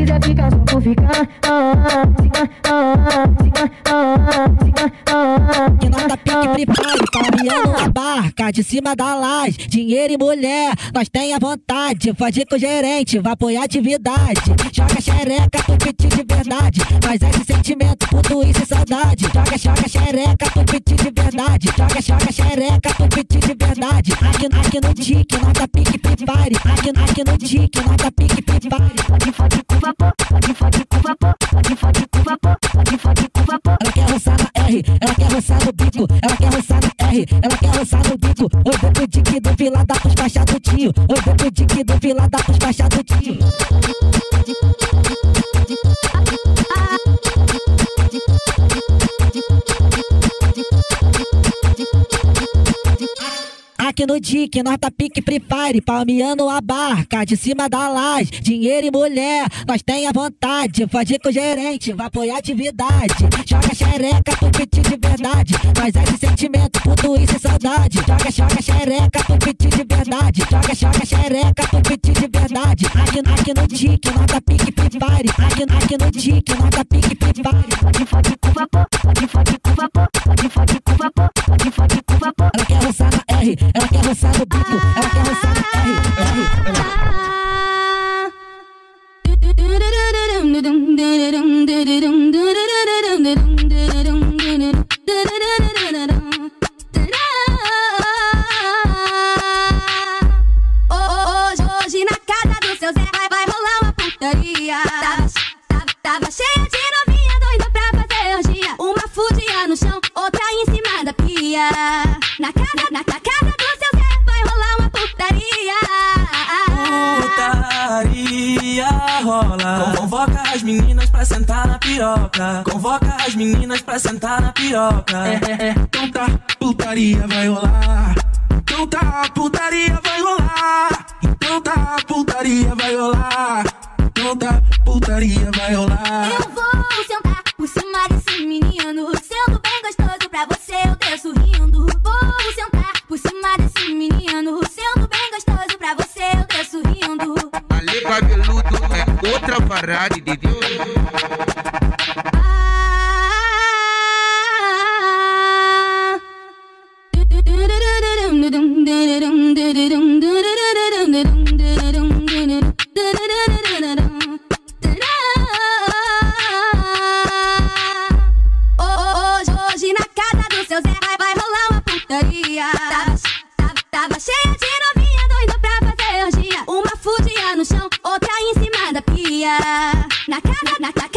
quiser ficar só por ficar, Que nota pique prepare, palmeando a barca de cima da laje. Dinheiro e mulher, nós tem a vontade. Pode ir com o gerente, vai apoiar atividade. Joga xereca pro piti de verdade. Mas esse sentimento, puto isso e saudade. Joga xereca pro piti de verdade. Joga xereca pro piti de verdade. Aqui no tique, nota pique prepare. Aqui no tique, nota pique prepare. Pode com vapor, pode com vapor, pode com vapor, pode com vapor. Ela quer roçar na R, ela quer roçar no bico. Ela quer roçar na R, ela quer roçar no bico. Oi, vem pro tique do Vila da pros faixa do tio. Oi, vem pro tique do Vila da pros faixa do tio. Aqui no tique, nós tá pique prepare, palmeando a barca de cima da laje. Dinheiro e mulher, nós tem a vontade. Pode ir com o gerente, vai apoiar atividade. Joga xereca pro piti de verdade. Mas esse sentimento, puto isso e saudade. Joga xereca pro piti de verdade. Joga xereca pro piti de verdade. Aqui no tique, nós tá pique prepare. Aqui no tique, nós tá pique prepare. Pode com vapor, pode com vapor, pode com vapor, pode com vapor. Ela quer roçar na R, ela quer roçar no bico, ela quer roçar na R. Hoje na casa do seu Zé vai rolar uma putaria. Tava cheia de novinha doida pra fazer orgia. Uma fudinha no chão, outra em cima da pia. Na casa do seu Zé vai rolar uma putaria. Putaria rola. Convoca as meninas pra sentar na piroca. Convoca as meninas pra sentar na piroca. Então tá, putaria vai rolar. Então tá, putaria vai rolar. Então tá, putaria vai rolar. Então tá, putaria vai rolar. Eu vou sentar por cima desse menino, sendo bem gostoso pra você eu desço rindo. Vou sentar por cima desse menino, sendo bem gostoso pra você eu desço rindo. Ale cabeludo é outra parada, entendeu? Hoje na casa do seu Zé vai rolar uma putaria. Tava cheia de novinha doida pra fazer orgia. Uma fudinha no chão, outra em cima da pia. Na casa